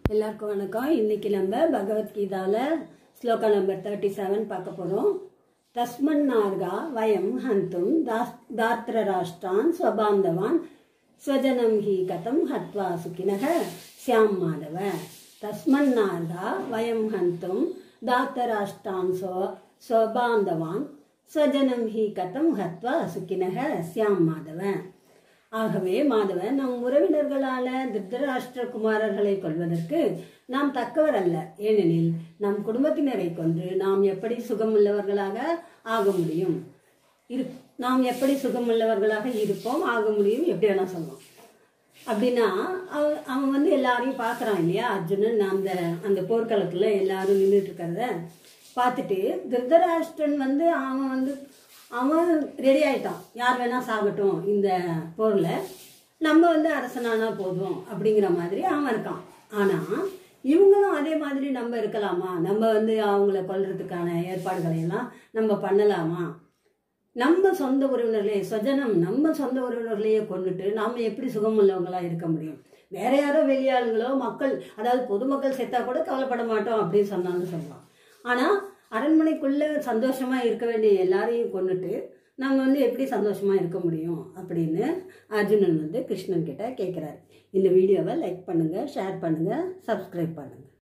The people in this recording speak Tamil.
எல்லாருக்கும் வணக்கம். இன்னைக்கு நம்ம பகவத்கீதால ஸ்லோகா நம்பர் 37 பார்க்க போறோம். தஸ்மன்னார்கா வயம் ஹந்தும் தாத்ரராஷ்டான் ஸ்வபாந்தவான் ஸ்வஜனம் ஹி கதம் ஹத்வா சுகினக ஸ்யாம் மாதவ. தஸ்மன்னார்கா வயம் ஹந்தும் தாத்ரராஷ்டான் ஸ்வபாந்தவான் ஸ்வஜனம் ஹி கதம் ஹத்வா சுகினக ஸ்யாம் மாதவ. ஆகவே மாதவன் நம் உறவினர்களான திருதராஷ்டிர குமாரர்களை கொள்வதற்கு நாம் தக்கவர் அல்ல. ஏனெனில் நம் குடும்பத்தினரை கொன்று நாம் எப்படி சுகமுள்ளவர்களாக ஆக முடியும்? நாம் எப்படி சுகமுள்ளவர்களாக இருப்போம், ஆக முடியும், எப்படி வேணா சொல்லலாம். அப்படின்னா அவன் எல்லாரையும் பார்க்குறான் இல்லையா? அர்ஜுனன் அந்த போர்க்களத்தில் எல்லாரும் நின்றுட்டு இருக்கிறத பார்த்துட்டு திருதராஷ்டிரன் அவன் ரெடி ஆயிட்டான். யார் வேணா சாகட்டும், இந்த போர்ல நம்ம அரசனானா போதும் அப்படிங்கிற மாதிரி அவன் இருக்கான். ஆனா இவங்களும் அதே மாதிரி நம்ம இருக்கலாமா? நம்ம அவங்கள கொல்றதுக்கான ஏற்பாடுகளை எல்லாம் நம்ம பண்ணலாமா? நம்ம சொந்த உறவினர்களே ஸ்வஜனம், நம்ம சொந்த உறவினர்களையே கொண்டுட்டு நாம எப்படி சுகமுள்ளவங்களா இருக்க முடியும்? வேற யாரோ வெளியாளுங்களோ மக்கள், அதாவது பொதுமக்கள் செத்தா கூட கவலைப்பட மாட்டோம் அப்படின்னு சொன்னாலும் சொல்லலாம். ஆனா அரண்மனைக்குள்ள சந்தோஷமா இருக்க வேண்டிய எல்லாரையும் கொண்டுட்டு நம்ம எப்படி சந்தோஷமா இருக்க முடியும் அப்படின்னு அர்ஜுனன் கிருஷ்ணன் கிட்ட கேட்கிறாரு. இந்த வீடியோவை லைக் பண்ணுங்க, ஷேர் பண்ணுங்க, சப்ஸ்கிரைப் பண்ணுங்க.